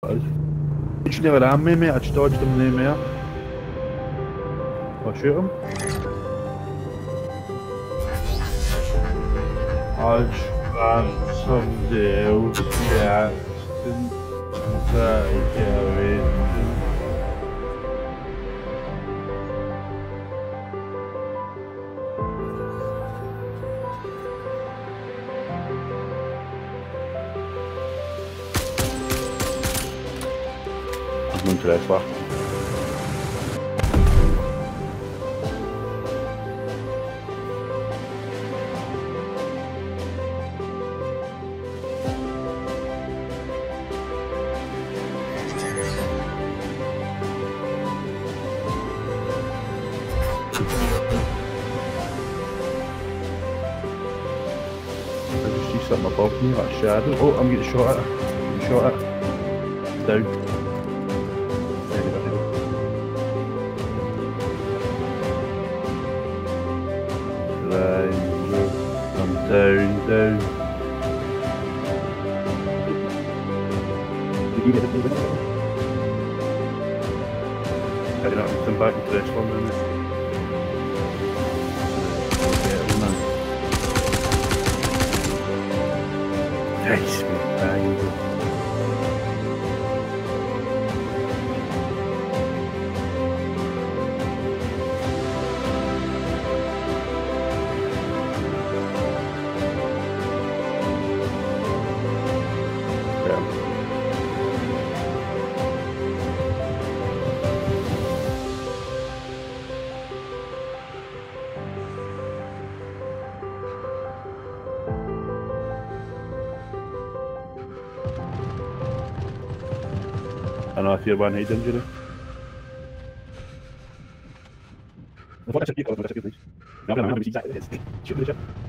Literally around me, mate. I just dodged them near me. I'll shoot him. I just some deal. Yeah. Muito left lá. I just see something above me, like a shadow. Oh, I'm getting shot at. I'm getting shot at. Down. I'm down. Did you get the blue window? I don't know, come back into this one then. Nice, bang. I know if you're one head injury. What I check you, please. No, I'm exactly this. Shoot the ship.